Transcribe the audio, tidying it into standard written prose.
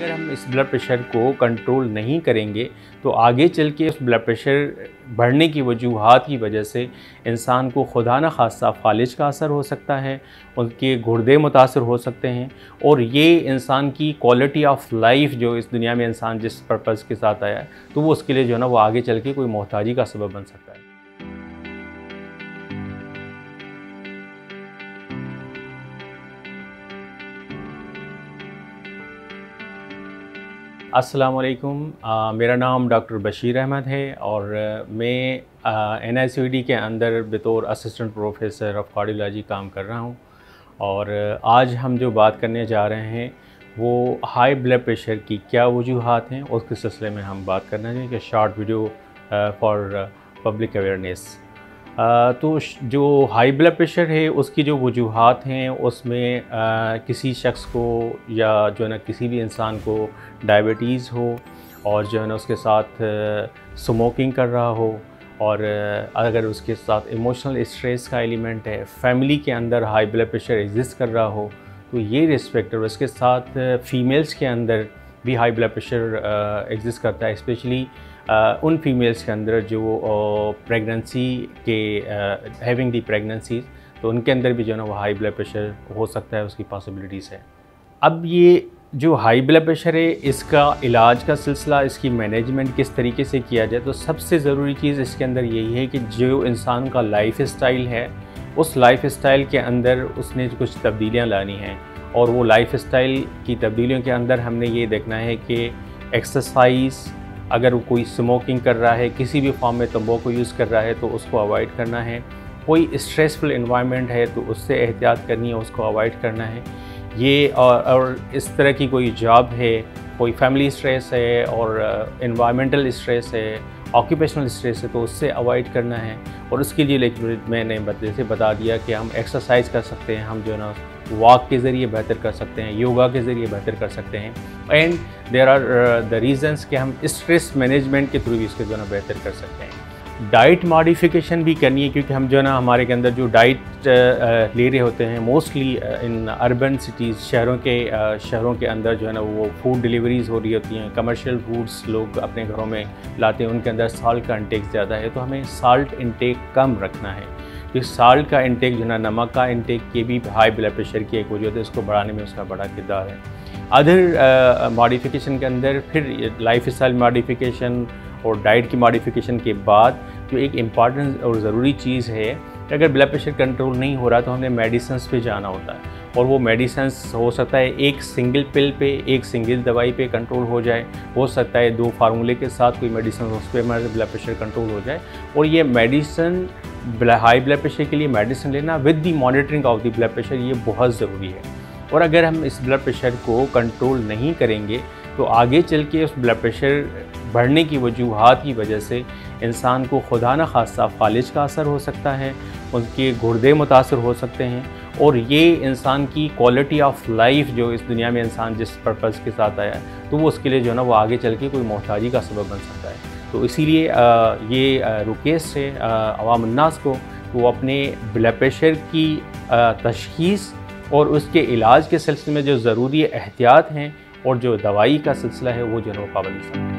अगर हम इस ब्लड प्रेशर को कंट्रोल नहीं करेंगे तो आगे चल के उस ब्लड प्रेशर बढ़ने की वजूहात की वजह से इंसान को खुदा न खास्ता फालिज का असर हो सकता है, उनके गुर्दे मुतासर हो सकते हैं और ये इंसान की क्वालिटी ऑफ लाइफ जो इस दुनिया में इंसान जिस पर्पज़ के साथ आया है तो वो उसके लिए जो है ना वो आगे चल के कोई मोहताजी का सबब बन सकता है। अस्सलाम वालेकुम, मेरा नाम डॉक्टर बशीर अहमद है और मैं NICVD के अंदर बतौर असिस्टेंट प्रोफेसर ऑफ कार्डियोलॉजी काम कर रहा हूँ। और आज हम जो बात करने जा रहे हैं वो हाई ब्लड प्रेशर की क्या वजूहात हैं उसके सिलसिले में हम बात करना चाहिए कि short video for public awareness. तो जो हाई ब्लड प्रेशर है उसकी जो वजूहात हैं उसमें किसी शख्स को या जो है ना किसी भी इंसान को डायबिटीज़ हो और जो है ना उसके साथ स्मोकिंग कर रहा हो और अगर उसके साथ इमोशनल स्ट्रेस का एलिमेंट है, फैमिली के अंदर हाई ब्लड प्रेशर एग्जिस्ट कर रहा हो तो ये रिस्क फैक्टर। उसके साथ फ़ीमेल्स के अंदर भी हाई ब्लड प्रेशर एग्जिस्ट करता है, स्पेशली उन फीमेल्स के अंदर जो प्रेगनेंसी के हैविंग दी प्रेगनेंसीज, तो उनके अंदर भी जो है ना वो हाई ब्लड प्रेशर हो सकता है, उसकी पॉसिबिलिटीज़ है। अब ये जो हाई ब्लड प्रेशर है इसका इलाज का सिलसिला, इसकी मैनेजमेंट किस तरीके से किया जाए, तो सबसे ज़रूरी चीज़ इसके अंदर यही है कि जो इंसान का लाइफ स्टाइल है उस लाइफ स्टाइल के अंदर उसने कुछ तब्दीलियाँ लानी हैं। और वो लाइफ स्टाइल की तब्दीलियों के अंदर हमने ये देखना है कि एक्सरसाइज, अगर कोई स्मोकिंग कर रहा है, किसी भी फॉर्म में तंबाकू यूज़ कर रहा है तो उसको अवॉइड करना है। कोई स्ट्रेसफुल एनवायरनमेंट है तो उससे एहतियात करनी है, उसको अवॉइड करना है। ये और इस तरह की कोई जॉब है, कोई फैमिली स्ट्रेस है और एनवायरमेंटल स्ट्रेस है, ऑक्यूपेशनल स्ट्रेस है तो उससे अवॉइड करना है। और उसके लिए मैंने जैसे बता दिया कि हम एक्सरसाइज कर सकते हैं, हम जो है ना वॉक के ज़रिए बेहतर कर सकते हैं, योगा के ज़रिए बेहतर कर सकते हैं। And there are the reasons कि हम स्ट्रेस मैनेजमेंट के थ्रू भी इसके जो है ना बेहतर कर सकते हैं। डाइट मॉडिफिकेशन भी करनी है क्योंकि हम जो है ना हमारे के अंदर जो डाइट ले रहे होते हैं मोस्टली इन अर्बन सिटीज़, शहरों के अंदर जो है ना वो फूड डिलीवरीज़ हो रही होती हैं, कमर्शियल फूड्स लोग अपने घरों में लाते हैं, उनके अंदर साल्ट का इंटेक ज़्यादा है तो हमें साल्ट इंटेक कम रखना है। क्योंकि साल्ट का इंटेक जो है ना, नमक का इंटेक, ये भी हाई ब्लड प्रेशर की एक वजह है, इसको बढ़ाने में उसका बड़ा किरदार है। अदर मॉडिफिकेशन के अंदर फिर लाइफ स्टाइल मॉडिफिकेशन और डाइट की मॉडिफिकेशन के बाद जो एक इम्पॉर्टेंट और ज़रूरी चीज़ है कि अगर ब्लड प्रेशर कंट्रोल नहीं हो रहा तो हमें मेडिसिन्स पे जाना होता है। और वो मेडिसिन्स हो सकता है एक सिंगल पिल पे, एक सिंगल दवाई पे कंट्रोल हो जाए, हो सकता है 2 फार्मूले के साथ कोई मेडिसिन उस पर हमारे ब्लड प्रेशर कंट्रोल हो जाए। और ये मेडिसिन हाई ब्लड प्रेशर के लिए मेडिसिन लेना with the monitoring of the blood pressure ये बहुत ज़रूरी है। और अगर हम इस ब्लड प्रेशर को कंट्रोल नहीं करेंगे तो आगे चल के उस ब्लड प्रेशर बढ़ने की वजूहात की वजह से इंसान को खुदा न खास्ता फालिज का असर हो सकता है, उनके गुर्दे मुतासर हो सकते हैं और ये इंसान की क्वालिटी ऑफ लाइफ जो इस दुनिया में इंसान जिस पर्पज़ के साथ आया है तो वो उसके लिए जो है ना वो आगे चल के कोई मोहताजी का सबब बन सकता है। तो इसीलिए ये रिक्वेस्ट है अवाम अन्नास को वो अपने ब्लड प्रेशर की तशख़ीस और उसके इलाज के सिलसिले में जो ज़रूरी एहतियात हैं और जो दवाई का सिलसिला है वो जो है वो पाबंदी।